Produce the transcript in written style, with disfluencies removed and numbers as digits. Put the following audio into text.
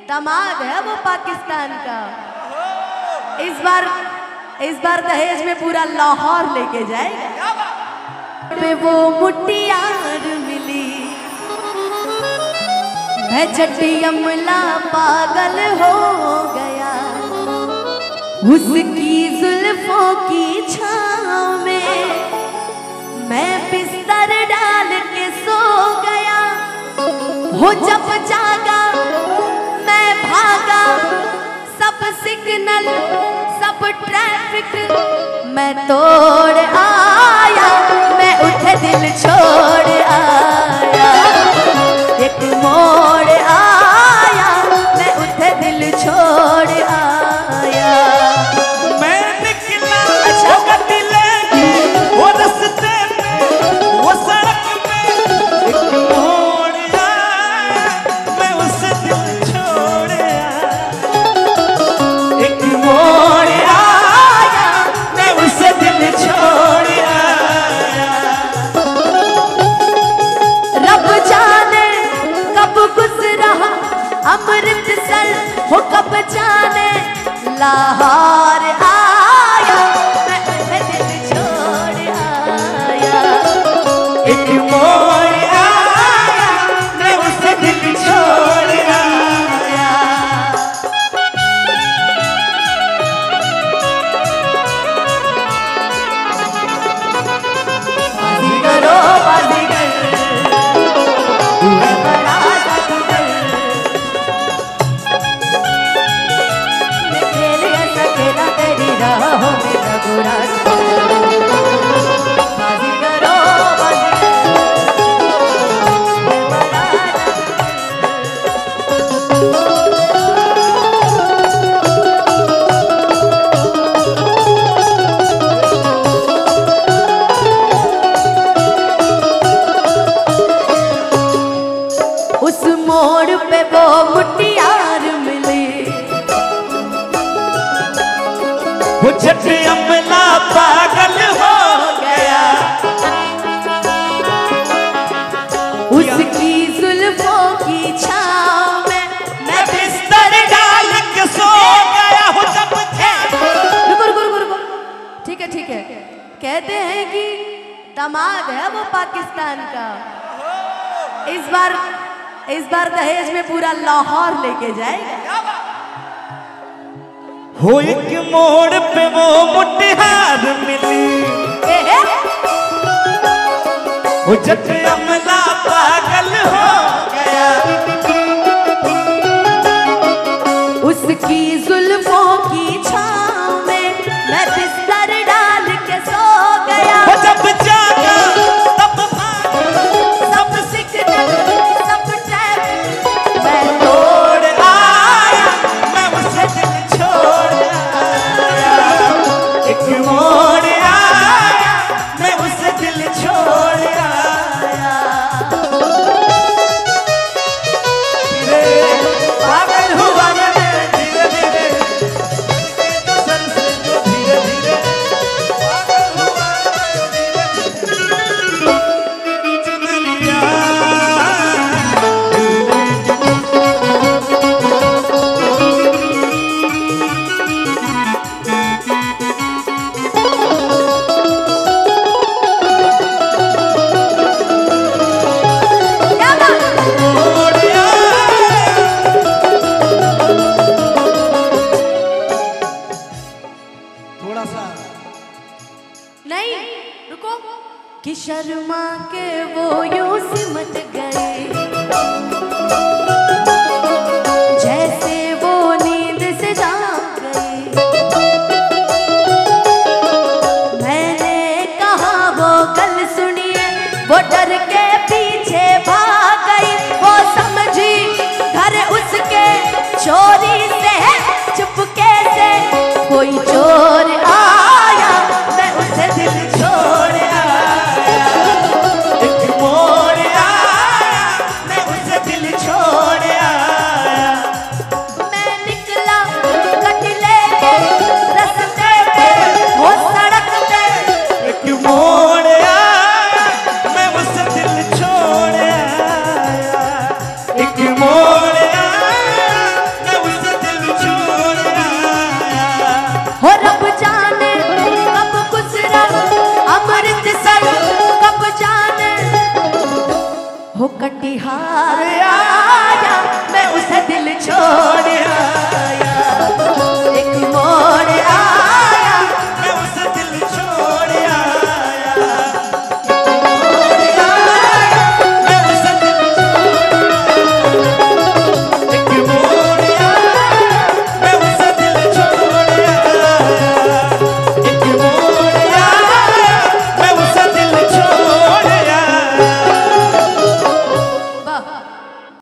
दामाद है वो पाकिस्तान का। इस बार दहेज में पूरा लाहौर लेके जाएगा। पे वो मुट्ठियार मिली, मैं चट्टी अमला पागल हो गया, उसकी जुल्फों की छाँव में मैं बिस्तर डाल के सो गया। हो जब जागा मैं भागा, सब सिग्नल सब ट्रैफिक मैं तोड़ आया, मैं उठे दिल छोड़ आया, एक मोड़ आया, मैं उठे दिल छोड़ आया। मैं निकला वो गड्डी लेके, वो रास्ते में वो सड़क में, एक मोड़ आया, मैं उसे दिल छोड़ आया, एक मोड़ आया, मैं उसे दिल छोड़ आया। रब जाने कब गुजरा अमृतसर, हो कब जाने लाहौर आया, मैं उसे दिल छोड़ आया, एक मोड़ आया, मैं उसे दिल छोड़ आया। बाजीगरो बाजीगर, तू है बड़ा जादूगर, मैं खेल ऐसा खेला तेरी राहों में लगुरा। बाजीगरो बाजीगर, तू है बड़ा उस मोड़ पे वो मुट्ठियार मिली, वो चट्टी अमला पागल हो गया, उसकी जुल्फों की छाँव में मैं बिस्तर डाल के सो गया। हो जब रुको रुको रुको रुको, ठीक है ठीक है। कहते हैं कि दामाद है वो पाकिस्तान का। इस बार दहेज में पूरा लाहौर लेके जाएगा। हो एक मोड़ पे वो मुट्ठियार मिली, वो चट्टी अमला पागल हो गया, उसकी जुल्फों की छाँव में मैं बिस्तर डाल के सो गया। वो जब जागा तब भागा, सब सिग्नल सब ट्रैफिक मैं तोड़ आया, मैं उसे दिल छोड़ आया, एक मोड़ आया, मैं उसे दिल छोड़ आया। पागल हुआ मैं धीरे धीरे, तो सर से जो धीरे धीरे, पागल हुआ मैं धीरे धीरे। क्या बात है? थोड़ा सा नहीं रुको, कि शर्मा के वो यूं सिमट गए, जैसे वो नींद से जाग गए। मैंने कहा वो कल सुनिए, वो डर के पीछे भाग गई। वो समझी घर उसके चोरी से है, चुपके से कोई चोर आया, मैं उसे दिल छोड़ आया, एक मोड़ आया, हो कटिहार आया मैं उसे दिल छोड़